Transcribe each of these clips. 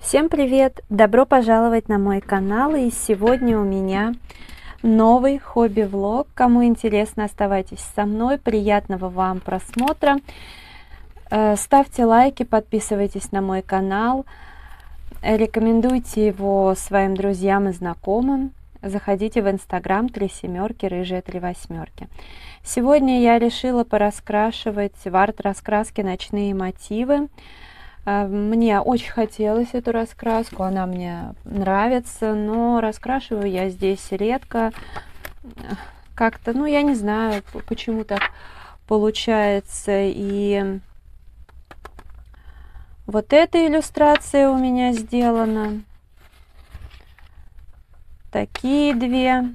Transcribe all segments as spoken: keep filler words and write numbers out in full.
Всем привет! Добро пожаловать на мой канал, и сегодня у меня новый хобби-влог. Кому интересно, оставайтесь со мной, приятного вам просмотра. Ставьте лайки, подписывайтесь на мой канал, рекомендуйте его своим друзьям и знакомым. Заходите в инстаграм три семерки, рыжая три восьмерки. Сегодня я решила пораскрашивать в арт-раскраске ночные мотивы. Мне очень хотелось эту раскраску, она мне нравится, но раскрашиваю я здесь редко. Как-то, ну, я не знаю, почему так получается. И вот эта иллюстрация у меня сделана. Такие две.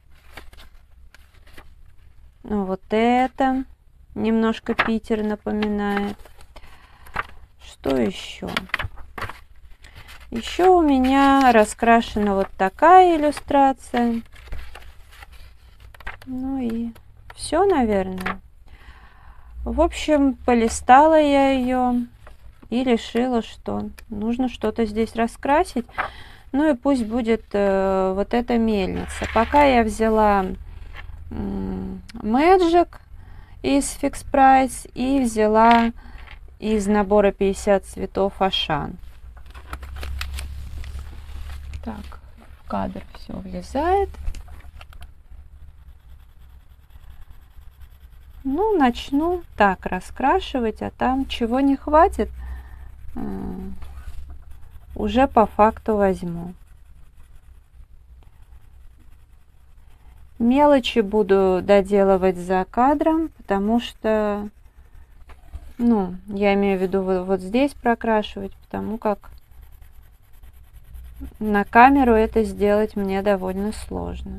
Ну, вот это немножко Питер напоминает. Что еще? Еще у меня раскрашена вот такая иллюстрация. Ну и все, наверное. В общем, полистала я ее и решила, что нужно что-то здесь раскрасить. Ну и пусть будет э, вот эта мельница. Пока я взяла э, Magic из Fix Price и взяла из набора пятьдесят цветов Ашан. Так, в кадр все влезает. Ну, начну так раскрашивать, а там чего не хватит, уже по факту возьму. Мелочи буду доделывать за кадром, потому что, ну, я имею в виду вот, вот здесь прокрашивать, потому как на камеру это сделать мне довольно сложно.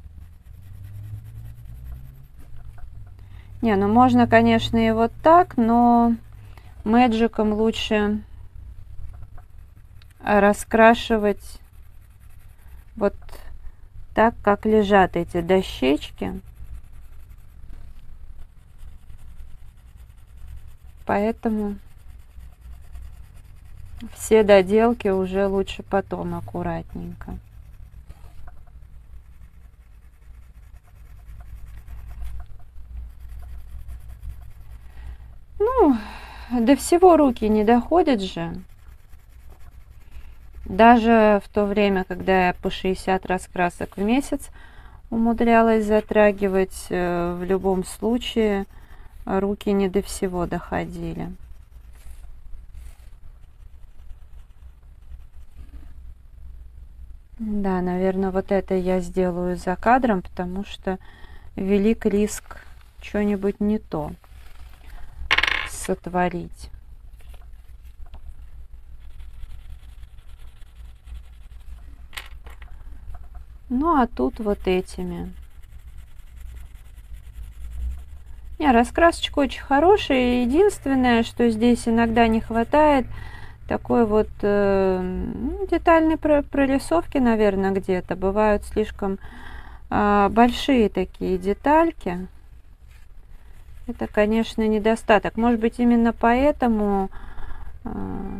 Не, ну можно, конечно, и вот так, но мэджиком лучше раскрашивать вот так, как лежат эти дощечки. Поэтому все доделки уже лучше потом аккуратненько. Ну, до всего руки не доходят же. Даже в то время, когда я по шестьдесят раскрасок в месяц умудрялась затрагивать, в любом случае руки не до всего доходили. Да, наверное, вот это я сделаю за кадром, потому что велик риск что-нибудь не то сотворить. Ну, а тут вот этими. Не, раскрасочка очень хорошая. Единственное, что здесь иногда не хватает, такой вот э, детальной прорисовки, наверное, где-то. Бывают слишком э, большие такие детальки. Это, конечно, недостаток. Может быть, именно поэтому э,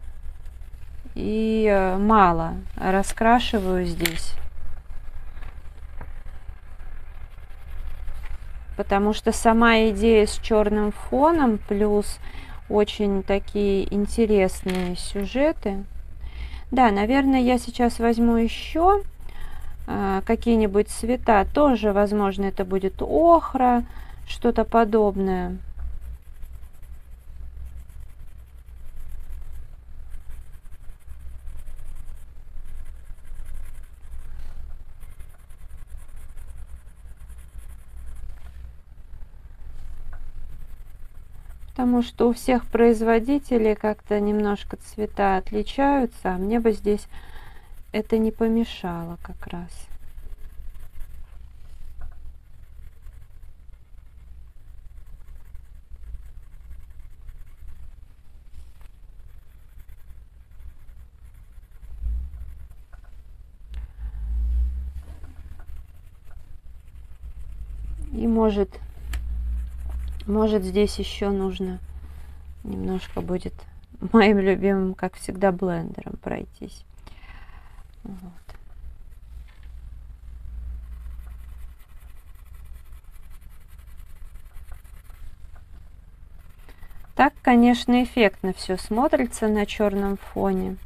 и э, мало раскрашиваю здесь. Потому что сама идея с черным фоном плюс очень такие интересные сюжеты. Да, наверное, я сейчас возьму еще э, какие-нибудь цвета. Тоже, возможно, это будет охра, что-то подобное. Потому что у всех производителей как-то немножко цвета отличаются, а мне бы здесь это не помешало как раз. И может Может, здесь еще нужно немножко будет моим любимым, как всегда, блендером пройтись. Вот. Так, конечно, эффектно все смотрится на черном фоне.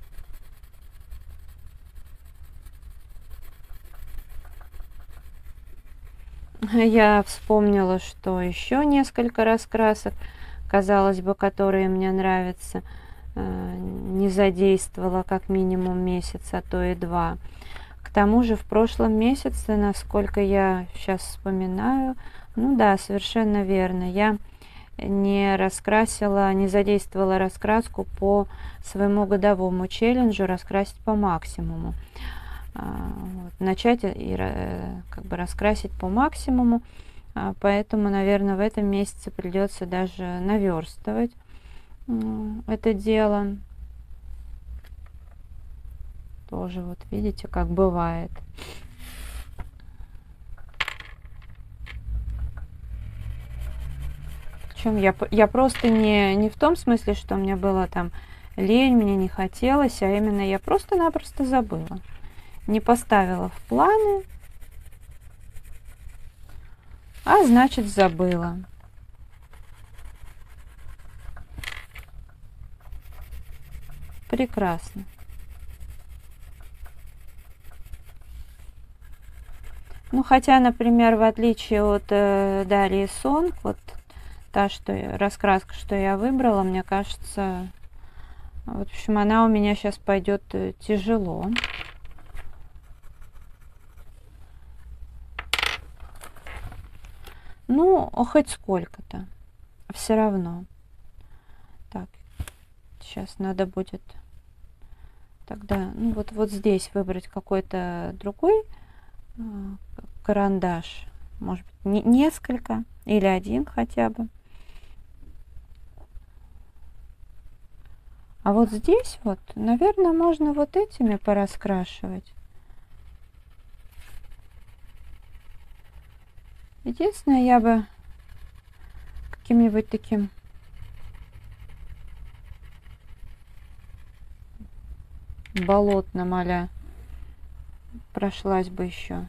Я вспомнила, что еще несколько раскрасок, казалось бы, которые мне нравятся, не задействовала как минимум месяц, а то и два. К тому же в прошлом месяце, насколько я сейчас вспоминаю, ну да, совершенно верно, я не раскрасила, не задействовала раскраску по своему годовому челленджу «Раскрасить по максимуму». Вот, начать и как бы раскрасить по максимуму, поэтому, наверное, в этом месяце придется даже наверстывать это дело. Тоже вот видите, как бывает. Причем я, я просто не, не в том смысле, что мне было там лень, мне не хотелось, а именно я просто-напросто забыла. Не поставила в планы, а значит забыла. Прекрасно. Ну, хотя, например, в отличие от э, Дарьи Сонг, вот та, что я, раскраска, что я выбрала, мне кажется, вот, в общем, она у меня сейчас пойдет тяжело. Ну, хоть сколько-то. Все равно. Так, сейчас надо будет тогда, ну, вот, вот здесь выбрать какой-то другой э, карандаш. Может быть, не, несколько или один хотя бы. А вот здесь вот, наверное, можно вот этими пораскрашивать. Единственное, я бы каким-нибудь таким болотным а-ля прошлась бы еще.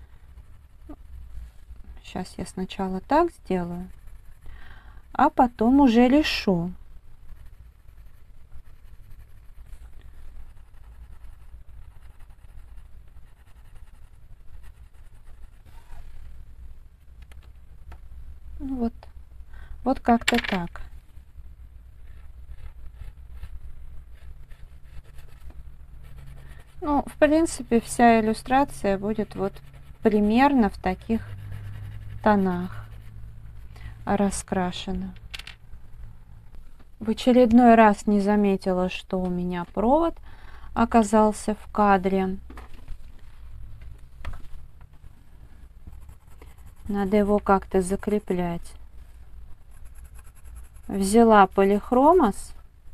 Сейчас я сначала так сделаю, а потом уже лишу. Вот, вот как-то так. Ну, в принципе, вся иллюстрация будет вот примерно в таких тонах раскрашена. В очередной раз не заметила, что у меня провод оказался в кадре. Надо его как-то закреплять. Взяла полихромос.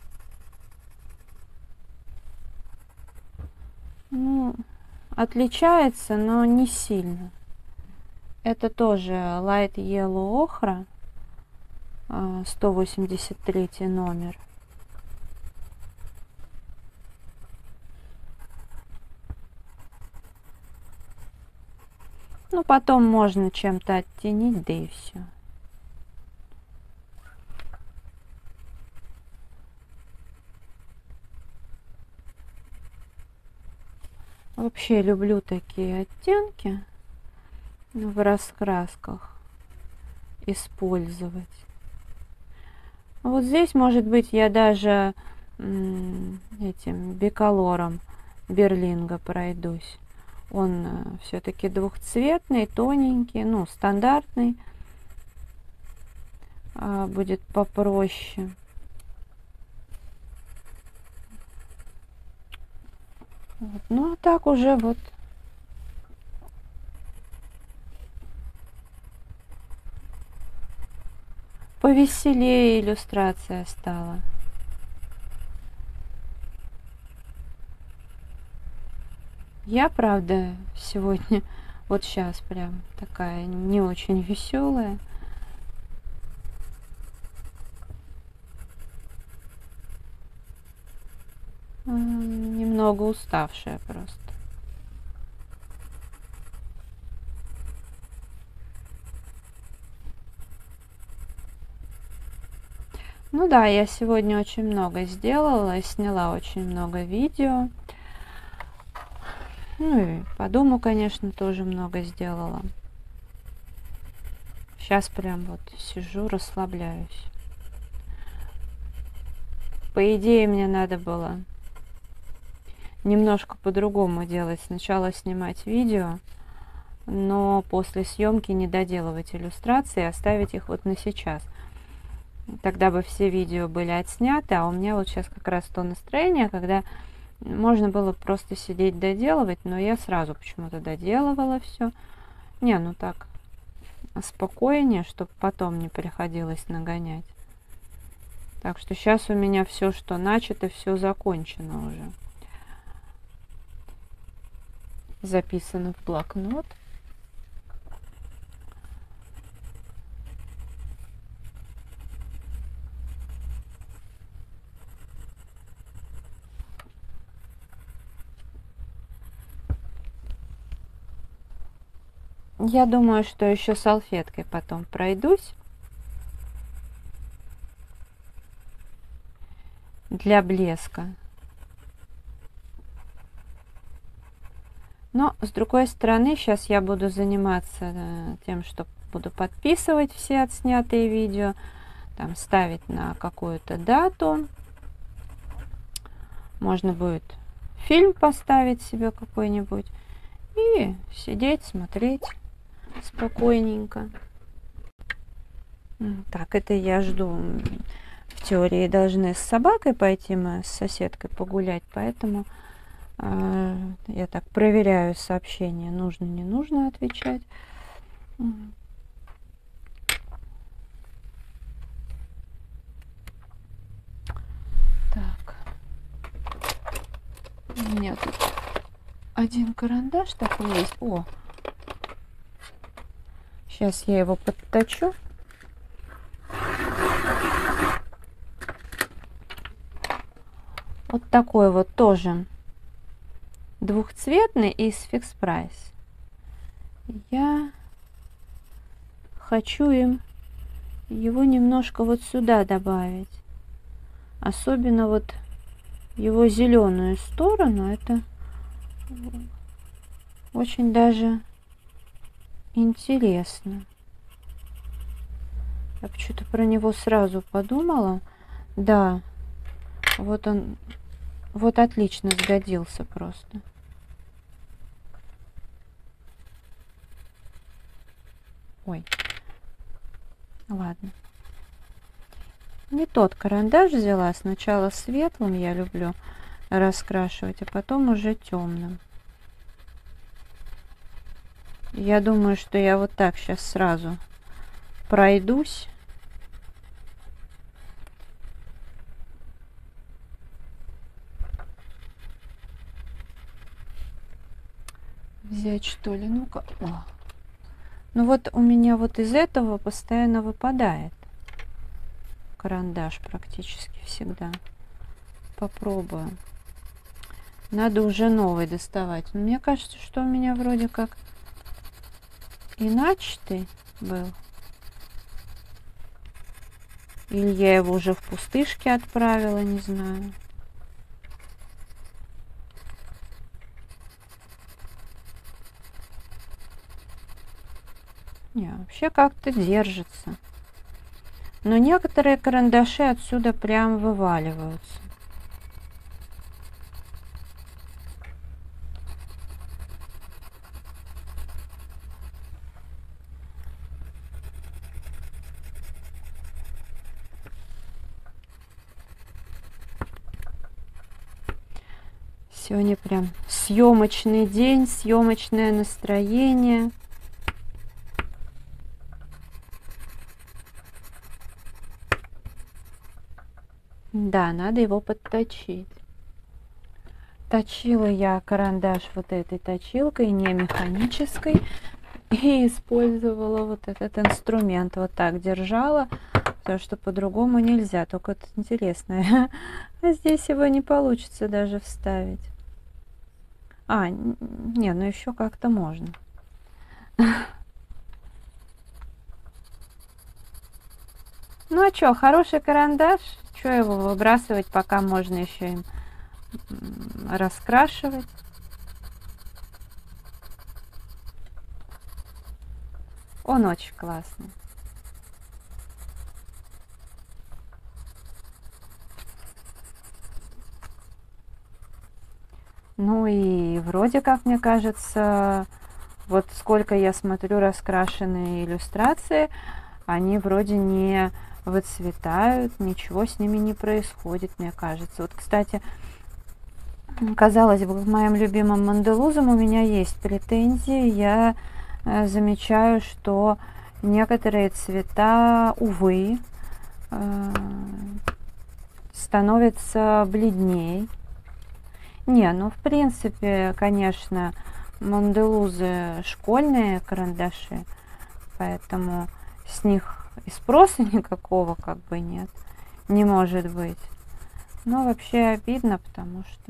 Ну, отличается, но не сильно. Это тоже Light Yellow Ochra, сто восемьдесят третий номер. Ну, потом можно чем-то оттенить, да и все. Вообще люблю такие оттенки в раскрасках использовать. Вот здесь, может быть, я даже этим биколором Берлинга пройдусь. Он все-таки двухцветный, тоненький, ну, стандартный. А, будет попроще. Вот. Ну, а так уже вот повеселее иллюстрация стала. Я, правда, сегодня, вот сейчас прям такая не очень веселая. немного уставшая просто. Ну да, я сегодня очень много сделала, сняла очень много видео. Ну и по дому, конечно, тоже много сделала. Сейчас прям вот сижу, расслабляюсь. По идее, мне надо было немножко по-другому делать. Сначала снимать видео, но после съемки не доделывать иллюстрации, оставить их вот на сейчас. Тогда бы все видео были отсняты, а у меня вот сейчас как раз то настроение, когда можно было просто сидеть доделывать, но я сразу почему-то доделывала все. Не, ну так, спокойнее, чтобы потом не приходилось нагонять. Так что сейчас у меня все, что начато, все закончено уже. Записано в блокнот. Я думаю, что еще салфеткой потом пройдусь. Для блеска. Но, с другой стороны, сейчас я буду заниматься тем, что буду подписывать все отснятые видео, там ставить на какую-то дату. Можно будет фильм поставить себе какой-нибудь и сидеть, смотреть спокойненько. Так, это я жду. В теории должны с собакой пойти, мы с соседкой погулять, поэтому э, я так проверяю сообщения, нужно, не нужно отвечать. Так, у меня тут один карандаш такой есть. О, сейчас я его подточу. Вот такой вот тоже двухцветный из Fix Price. Я хочу им его немножко вот сюда добавить. Особенно вот его зеленую сторону. Это очень даже интересно. Я почему-то про него сразу подумала. Да, вот он, вот отлично сгодился просто. Ой, ладно. Не тот карандаш взяла. Сначала светлым я люблю раскрашивать, а потом уже темным. Я думаю, что я вот так сейчас сразу пройдусь. Взять что ли? Ну-ка. Ну вот у меня вот из этого постоянно выпадает карандаш практически всегда. Попробую. Надо уже новый доставать. Но мне кажется, что у меня вроде как и начатый был. Или я его уже в пустышке отправила, не знаю. Не, вообще как-то держится. Но некоторые карандаши отсюда прям вываливаются. Сегодня прям съемочный день, съемочное настроение. Да, надо его подточить. Точила я карандаш вот этой точилкой, не механической, и использовала вот этот инструмент. Вот так держала, потому что по-другому нельзя. Только это интересно, а здесь его не получится даже вставить. А, не, ну еще как-то можно. Ну а что, хороший карандаш, что его выбрасывать, пока можно еще им раскрашивать. Он очень классный. Ну и вроде как, мне кажется, вот сколько я смотрю раскрашенные иллюстрации, они вроде не выцветают, ничего с ними не происходит, мне кажется. Вот, кстати, казалось бы, к моим любимым манделузам у меня есть претензии. Я э, замечаю, что некоторые цвета, увы, э, становятся бледней. Не, ну в принципе, конечно, манделузы школьные карандаши, поэтому с них и спроса никакого как бы нет, не может быть. Но вообще обидно, потому что...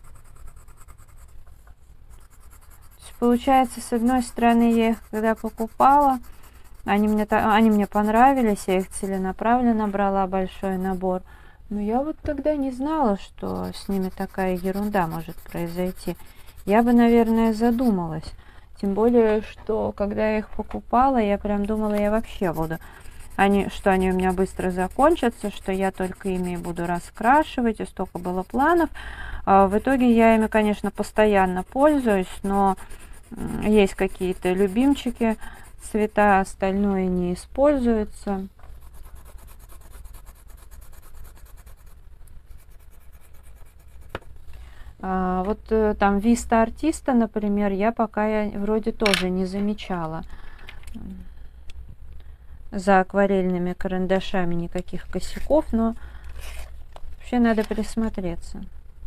Получается, с одной стороны, я их когда покупала, они мне, они мне понравились, я их целенаправленно брала, большой набор. Но я вот тогда не знала, что с ними такая ерунда может произойти. Я бы, наверное, задумалась. Тем более, что когда я их покупала, я прям думала, я вообще буду... Они, что они у меня быстро закончатся, что я только ими буду раскрашивать, и столько было планов. А в итоге я ими, конечно, постоянно пользуюсь, но есть какие-то любимчики, цвета, остальное не используется. А, вот там Vista Artista, например, я пока я вроде тоже не замечала за акварельными карандашами никаких косяков, но вообще надо присмотреться.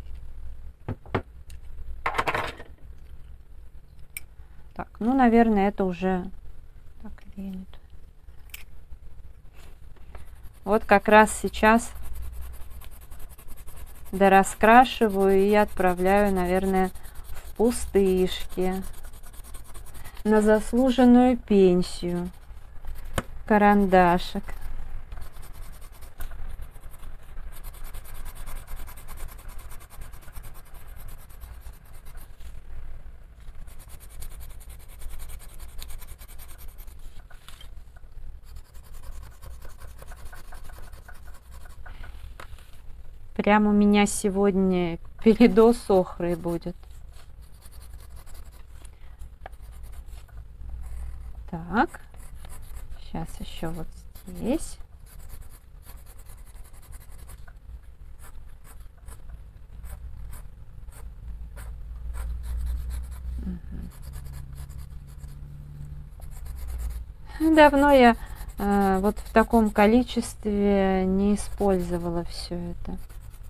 Так, ну, наверное, это уже... Так, лень. Вот как раз сейчас дораскрашиваю и отправляю, наверное, в пустышки на заслуженную пенсию карандашик. Прям у меня сегодня передоз охры будет. Так, сейчас еще вот здесь. Угу. Давно я э, вот в таком количестве не использовала все это.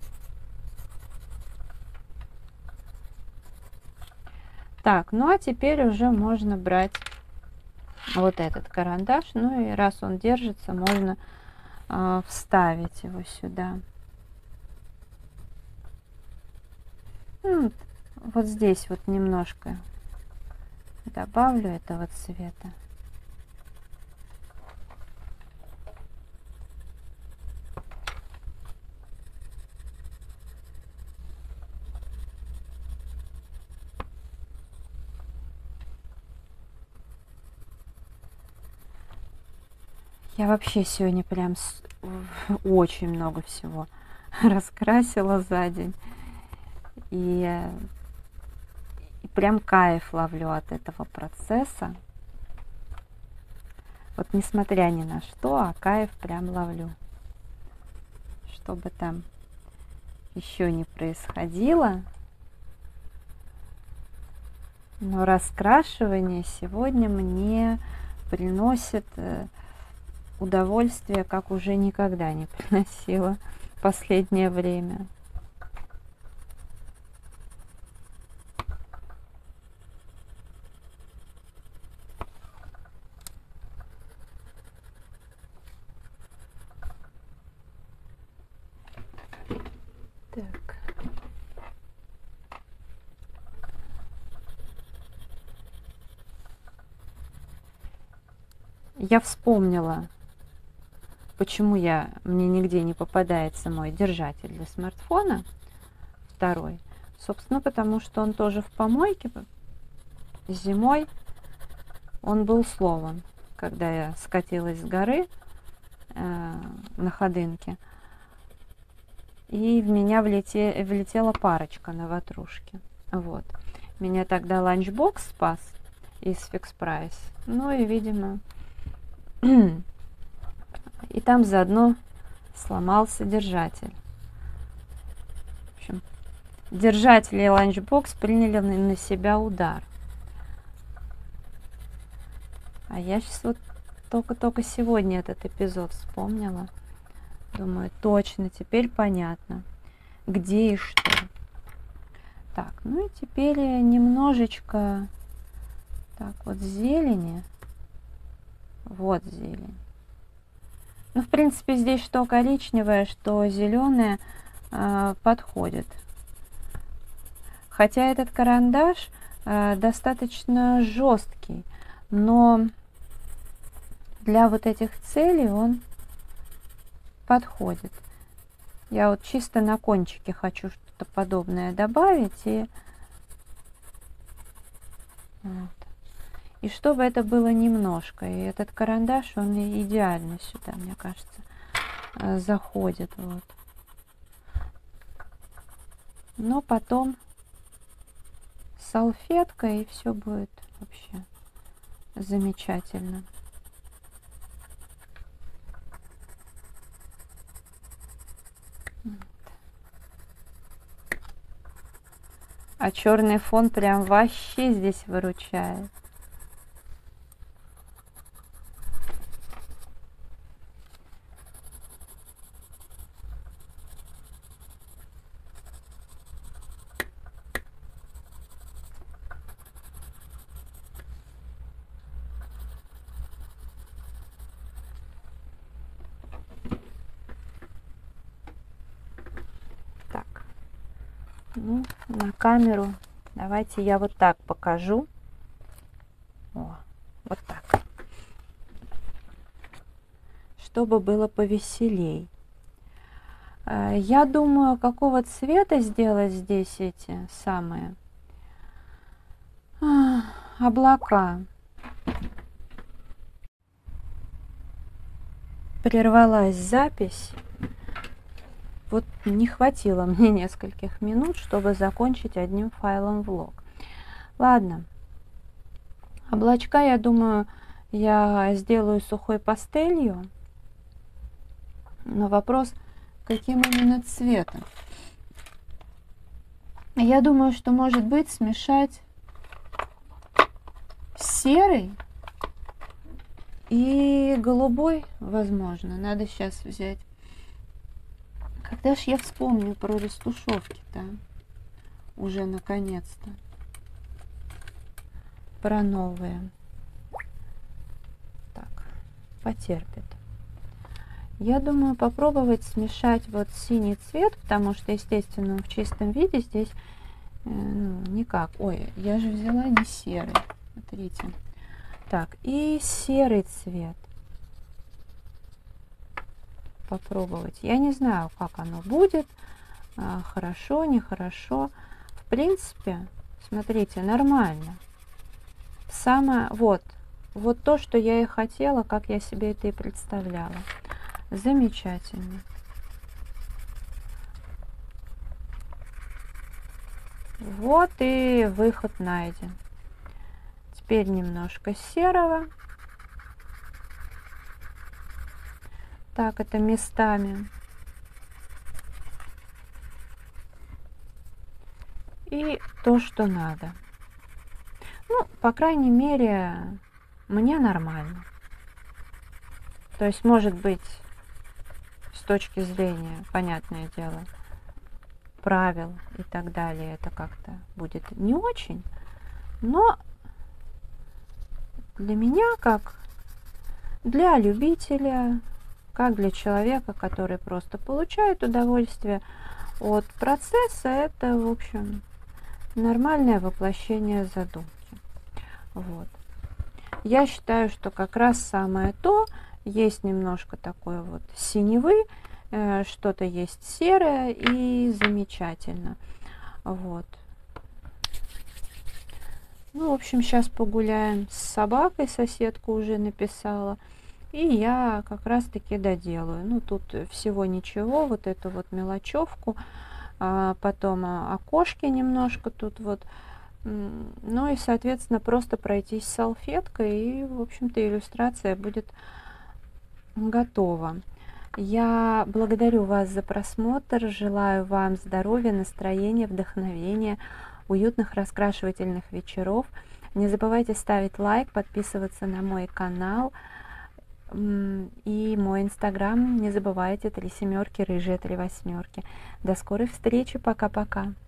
Так, ну а теперь уже можно брать вот этот карандаш. Ну и раз он держится, можно э, вставить его сюда. Ну, вот здесь вот немножко добавлю этого цвета. Я вообще сегодня прям с... очень много всего раскрасила за день. И... и прям кайф ловлю от этого процесса. Вот несмотря ни на что, а кайф прям ловлю. Что бы там еще не происходило. Но раскрашивание сегодня мне приносит удовольствие, как уже никогда не приносило в последнее время. я вспомнила, почему я, мне нигде не попадается мой держатель для смартфона, второй. Собственно, потому что он тоже в помойке. Зимой он был сломан, когда я скатилась с горы э, на Ходынке. И в меня влете, влетела парочка на ватрушке. Вот. Меня тогда ланчбокс спас из Fix Price. Ну и, видимо, и там заодно сломался держатель. В общем, держатель и ланчбокс приняли на себя удар. А я сейчас вот только-только сегодня этот эпизод вспомнила. Думаю, точно, теперь понятно, где и что. Так, ну и теперь немножечко так вот зелени. Вот зелень. Ну, в принципе, здесь что коричневое, что зеленое э, подходит. Хотя этот карандаш э, достаточно жесткий, но для вот этих целей он подходит. Я вот чисто на кончике хочу что-то подобное добавить. И, вот. И чтобы это было немножко. И этот карандаш, он идеально сюда, мне кажется, заходит. Вот. Но потом салфетка, и все будет вообще замечательно. А черный фон прям вообще здесь выручает. Ну, на камеру давайте я вот так покажу. О, вот так. Чтобы было повеселей. Я думаю, какого цвета сделать здесь эти самые а, облака. Прервалась запись. Вот не хватило мне нескольких минут, чтобы закончить одним файлом влог. Ладно. Облачка, я думаю, я сделаю сухой пастелью. Но вопрос, каким именно цветом. Я думаю, что может быть смешать серый и голубой, возможно. Надо сейчас взять. Когда ж я вспомню про растушевки-то? Уже наконец-то. Про новые. Так, потерпит. Я думаю попробовать смешать вот синий цвет, потому что, естественно, в чистом виде здесь э, ну, никак. Ой, я же взяла не серый. Смотрите. Так, и серый цвет. Попробовать. Я не знаю, как оно будет. А, хорошо, нехорошо. В принципе, смотрите, нормально. Самое, вот, вот то, что я и хотела, как я себе это и представляла. Замечательно. Вот и выход найден. Теперь немножко серого. Так, это местами. И то, что надо. Ну, по крайней мере, мне нормально. То есть, может быть, с точки зрения, понятное дело, правил и так далее, это как-то будет не очень. Но для меня, как для любителя, как для человека, который просто получает удовольствие от процесса, это, в общем, нормальное воплощение задумки. Вот. Я считаю, что как раз самое то. Есть немножко такой вот синевы, э, что-то есть серое, и замечательно. Вот. Ну, в общем, сейчас погуляем с собакой, соседка уже написала. И я как раз-таки доделаю. Ну, тут всего ничего, вот эту вот мелочевку. А потом окошки немножко тут вот. Ну и, соответственно, просто пройтись салфеткой, и, в общем-то, иллюстрация будет готова. Я благодарю вас за просмотр, желаю вам здоровья, настроения, вдохновения, уютных раскрашивательных вечеров. Не забывайте ставить лайк, подписываться на мой канал и мой инстаграм. Не забывайте, три семерки, рыжие, три восьмерки. До скорой встречи, пока-пока.